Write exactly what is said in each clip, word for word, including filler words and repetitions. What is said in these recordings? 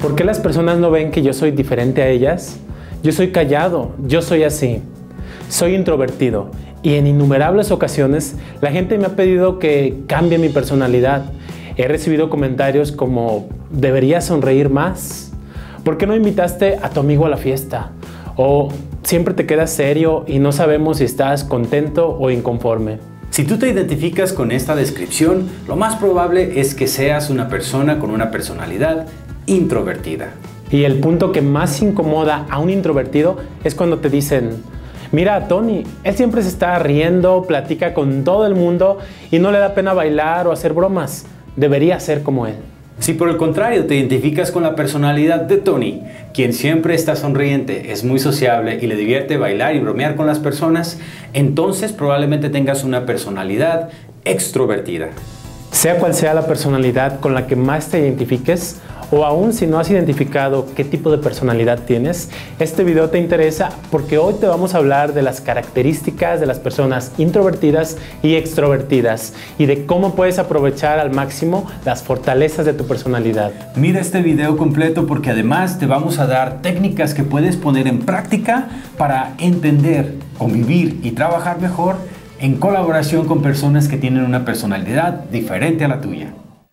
¿Por qué las personas no ven que yo soy diferente a ellas? Yo soy callado, yo soy así. Soy introvertido y en innumerables ocasiones la gente me ha pedido que cambie mi personalidad. He recibido comentarios como, ¿deberías sonreír más? ¿Por qué no invitaste a tu amigo a la fiesta? O siempre te quedas serio y no sabemos si estás contento o inconforme. Si tú te identificas con esta descripción, lo más probable es que seas una persona con una personalidad introvertida. Y el punto que más incomoda a un introvertido es cuando te dicen, mira a Tony, él siempre se está riendo, platica con todo el mundo y no le da pena bailar o hacer bromas. Debería ser como él. Si por el contrario te identificas con la personalidad de Tony, quien siempre está sonriente, es muy sociable y le divierte bailar y bromear con las personas, entonces probablemente tengas una personalidad extrovertida. Sea cual sea la personalidad con la que más te identifiques, o aún si no has identificado qué tipo de personalidad tienes, este video te interesa porque hoy te vamos a hablar de las características de las personas introvertidas y extrovertidas y de cómo puedes aprovechar al máximo las fortalezas de tu personalidad. Mira este video completo porque además te vamos a dar técnicas que puedes poner en práctica para entender, convivir y trabajar mejor en colaboración con personas que tienen una personalidad diferente a la tuya.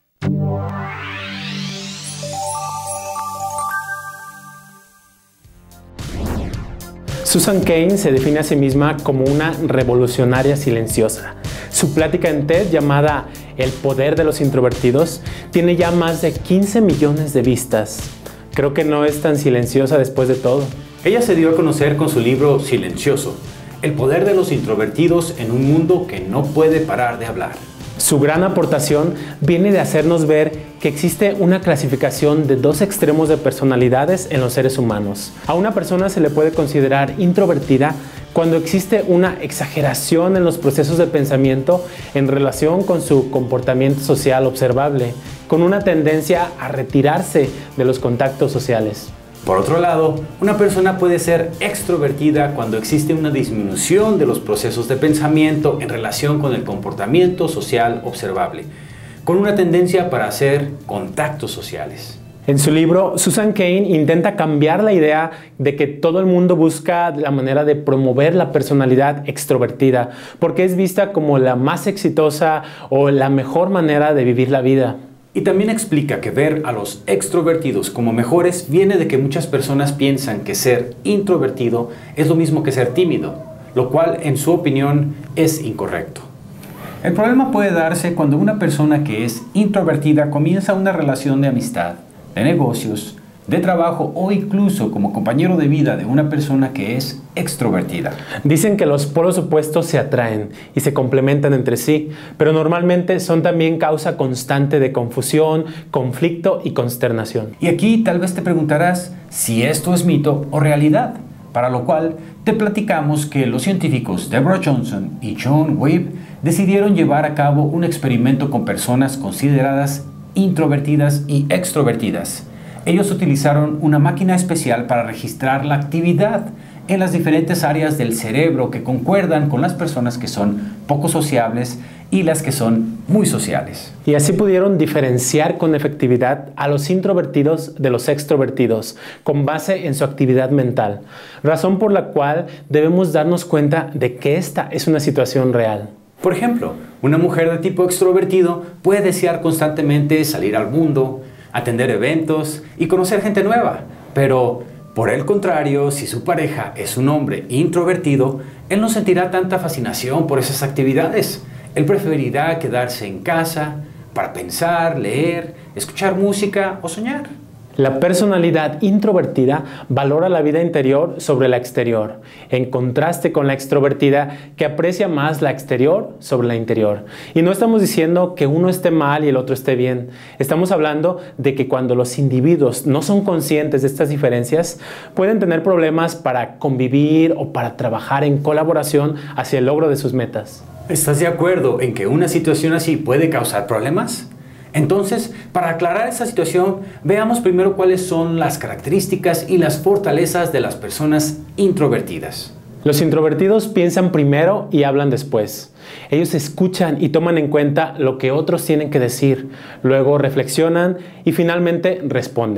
Susan Cain se define a sí misma como una revolucionaria silenciosa. Su plática en TED llamada El poder de los introvertidos tiene ya más de quince millones de vistas. Creo que no es tan silenciosa después de todo. Ella se dio a conocer con su libro Silencioso, El poder de los introvertidos en un mundo que no puede parar de hablar. Su gran aportación viene de hacernos ver que existe una clasificación de dos extremos de personalidades en los seres humanos. A una persona se le puede considerar introvertida cuando existe una exageración en los procesos de pensamiento en relación con su comportamiento social observable, con una tendencia a retirarse de los contactos sociales. Por otro lado, una persona puede ser extrovertida cuando existe una disminución de los procesos de pensamiento en relación con el comportamiento social observable, con una tendencia para hacer contactos sociales. En su libro, Susan Cain intenta cambiar la idea de que todo el mundo busca la manera de promover la personalidad extrovertida, porque es vista como la más exitosa o la mejor manera de vivir la vida. Y también explica que ver a los extrovertidos como mejores viene de que muchas personas piensan que ser introvertido es lo mismo que ser tímido, lo cual en su opinión es incorrecto. El problema puede darse cuando una persona que es introvertida comienza una relación de amistad, de negocios, de trabajo o incluso como compañero de vida de una persona que es extrovertida. Dicen que los polos opuestos se atraen y se complementan entre sí, pero normalmente son también causa constante de confusión, conflicto y consternación. Y aquí tal vez te preguntarás si esto es mito o realidad, para lo cual te platicamos que los científicos Deborah Johnson y John Webb decidieron llevar a cabo un experimento con personas consideradas introvertidas y extrovertidas. Ellos utilizaron una máquina especial para registrar la actividad en las diferentes áreas del cerebro que concuerdan con las personas que son poco sociables y las que son muy sociales. Y así pudieron diferenciar con efectividad a los introvertidos de los extrovertidos con base en su actividad mental, razón por la cual debemos darnos cuenta de que esta es una situación real. Por ejemplo, una mujer de tipo extrovertido puede desear constantemente salir al mundo, atender eventos y conocer gente nueva, pero por el contrario, si su pareja es un hombre introvertido, él no sentirá tanta fascinación por esas actividades. Él preferirá quedarse en casa para pensar, leer, escuchar música o soñar. La personalidad introvertida valora la vida interior sobre la exterior, en contraste con la extrovertida que aprecia más la exterior sobre la interior. Y no estamos diciendo que uno esté mal y el otro esté bien. Estamos hablando de que cuando los individuos no son conscientes de estas diferencias, pueden tener problemas para convivir o para trabajar en colaboración hacia el logro de sus metas. ¿Estás de acuerdo en que una situación así puede causar problemas? Entonces, para aclarar esta situación, veamos primero cuáles son las características y las fortalezas de las personas introvertidas. Los introvertidos piensan primero y hablan después. Ellos escuchan y toman en cuenta lo que otros tienen que decir, luego reflexionan y finalmente responden.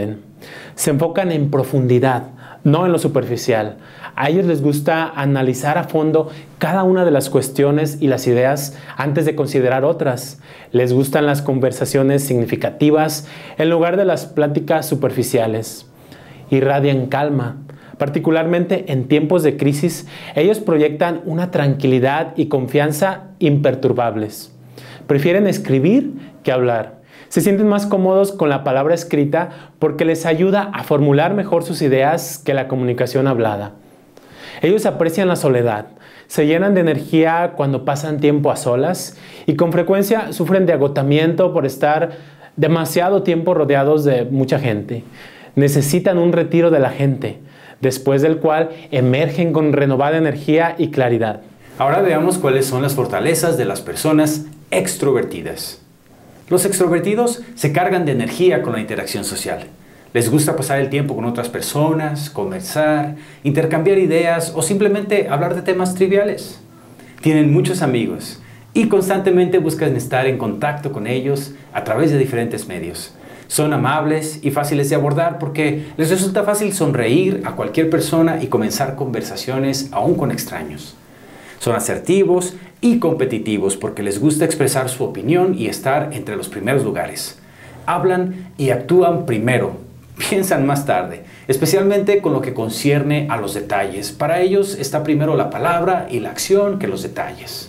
Se enfocan en profundidad, no en lo superficial. A ellos les gusta analizar a fondo cada una de las cuestiones y las ideas antes de considerar otras. Les gustan las conversaciones significativas en lugar de las pláticas superficiales. Irradian calma. Particularmente en tiempos de crisis, ellos proyectan una tranquilidad y confianza imperturbables. Prefieren escribir que hablar. Se sienten más cómodos con la palabra escrita porque les ayuda a formular mejor sus ideas que la comunicación hablada. Ellos aprecian la soledad, se llenan de energía cuando pasan tiempo a solas y con frecuencia sufren de agotamiento por estar demasiado tiempo rodeados de mucha gente. Necesitan un retiro de la gente, después del cual emergen con renovada energía y claridad. Ahora veamos cuáles son las fortalezas de las personas extrovertidas. Los extrovertidos se cargan de energía con la interacción social. Les gusta pasar el tiempo con otras personas, conversar, intercambiar ideas o simplemente hablar de temas triviales. Tienen muchos amigos y constantemente buscan estar en contacto con ellos a través de diferentes medios. Son amables y fáciles de abordar porque les resulta fácil sonreír a cualquier persona y comenzar conversaciones aún con extraños. Son asertivos y competitivos porque les gusta expresar su opinión y estar entre los primeros lugares. Hablan y actúan primero, piensan más tarde, especialmente con lo que concierne a los detalles. Para ellos está primero la palabra y la acción que los detalles.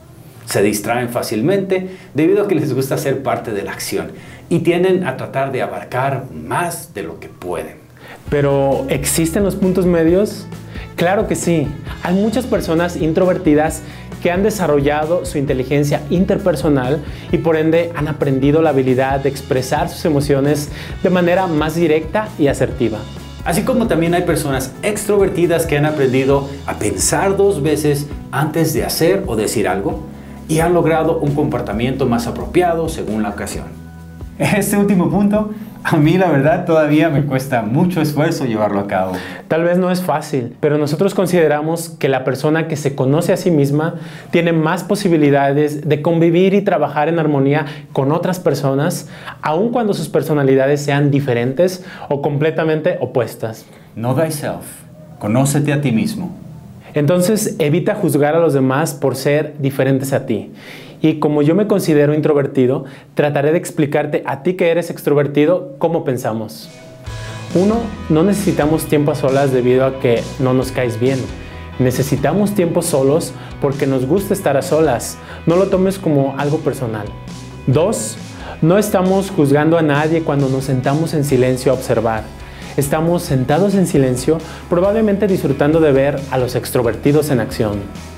Se distraen fácilmente debido a que les gusta ser parte de la acción y tienden a tratar de abarcar más de lo que pueden. ¿Pero existen los puntos medios? Claro que sí. Hay muchas personas introvertidas que han desarrollado su inteligencia interpersonal y por ende han aprendido la habilidad de expresar sus emociones de manera más directa y asertiva. Así como también hay personas extrovertidas que han aprendido a pensar dos veces antes de hacer o decir algo y han logrado un comportamiento más apropiado según la ocasión. Este último punto, a mí la verdad todavía me cuesta mucho esfuerzo llevarlo a cabo. Tal vez no es fácil, pero nosotros consideramos que la persona que se conoce a sí misma tiene más posibilidades de convivir y trabajar en armonía con otras personas, aun cuando sus personalidades sean diferentes o completamente opuestas. Know thyself. Conócete a ti mismo. Entonces evita juzgar a los demás por ser diferentes a ti. Y como yo me considero introvertido, trataré de explicarte a ti que eres extrovertido cómo pensamos. Uno, no necesitamos tiempo a solas debido a que no nos caes bien. Necesitamos tiempo solos porque nos gusta estar a solas. No lo tomes como algo personal. Dos, no estamos juzgando a nadie cuando nos sentamos en silencio a observar. Estamos sentados en silencio, probablemente disfrutando de ver a los extrovertidos en acción.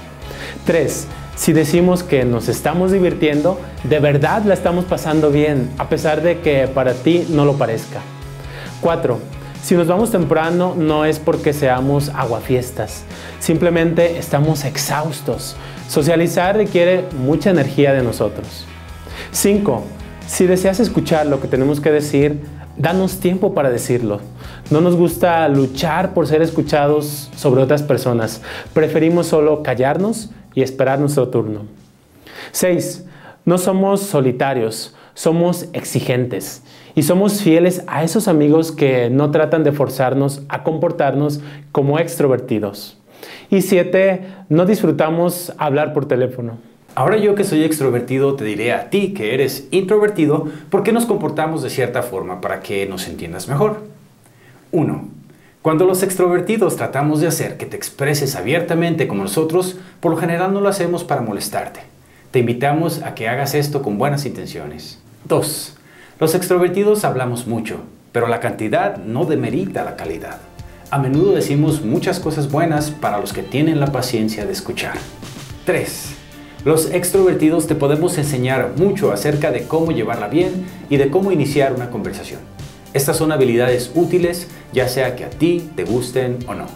Tres, si decimos que nos estamos divirtiendo, de verdad la estamos pasando bien, a pesar de que para ti no lo parezca. Cuatro, si nos vamos temprano no es porque seamos aguafiestas, simplemente estamos exhaustos. Socializar requiere mucha energía de nosotros. Cinco, si deseas escuchar lo que tenemos que decir, danos tiempo para decirlo. No nos gusta luchar por ser escuchados sobre otras personas. Preferimos solo callarnos y esperar nuestro turno. Seis, no somos solitarios, somos exigentes y somos fieles a esos amigos que no tratan de forzarnos a comportarnos como extrovertidos. Y siete, no disfrutamos hablar por teléfono. Ahora yo que soy extrovertido te diré a ti que eres introvertido por qué nos comportamos de cierta forma para que nos entiendas mejor. uno. Cuando los extrovertidos tratamos de hacer que te expreses abiertamente como nosotros, por lo general no lo hacemos para molestarte. Te invitamos a que hagas esto con buenas intenciones. dos. Los extrovertidos hablamos mucho, pero la cantidad no demerita la calidad. A menudo decimos muchas cosas buenas para los que tienen la paciencia de escuchar. tres. Los extrovertidos te podemos enseñar mucho acerca de cómo llevarla bien y de cómo iniciar una conversación. Estas son habilidades útiles, ya sea que a ti te gusten o no.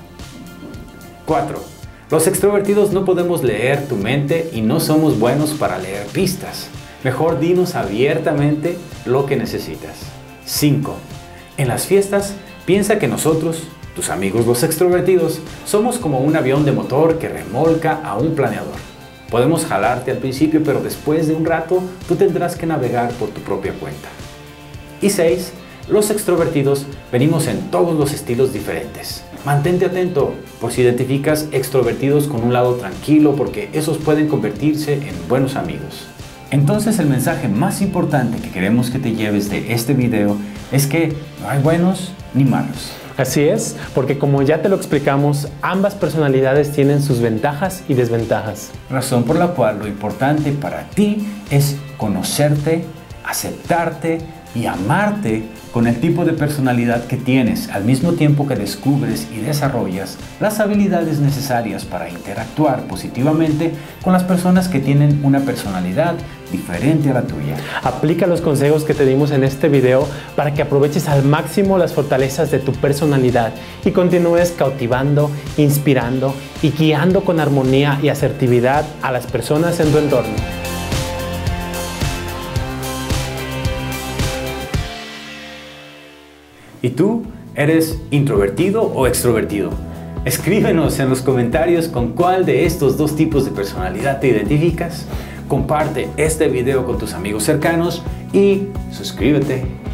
cuatro. Los extrovertidos no podemos leer tu mente y no somos buenos para leer pistas. Mejor dinos abiertamente lo que necesitas. cinco. En las fiestas, piensa que nosotros, tus amigos los extrovertidos, somos como un avión de motor que remolca a un planeador. Podemos jalarte al principio, pero después de un rato, tú tendrás que navegar por tu propia cuenta. Y seis. Los extrovertidos venimos en todos los estilos diferentes. Mantente atento por si identificas extrovertidos con un lado tranquilo, porque esos pueden convertirse en buenos amigos. Entonces el mensaje más importante que queremos que te lleves de este video es que no hay buenos ni malos. Así es, porque como ya te lo explicamos, ambas personalidades tienen sus ventajas y desventajas. Razón por la cual lo importante para ti es conocerte, aceptarte y amarte con el tipo de personalidad que tienes, al mismo tiempo que descubres y desarrollas las habilidades necesarias para interactuar positivamente con las personas que tienen una personalidad diferente a la tuya. Aplica los consejos que te dimos en este video para que aproveches al máximo las fortalezas de tu personalidad y continúes cautivando, inspirando y guiando con armonía y asertividad a las personas en tu entorno. ¿Y tú? ¿Eres introvertido o extrovertido? Escríbenos en los comentarios con cuál de estos dos tipos de personalidad te identificas. Comparte este video con tus amigos cercanos y suscríbete.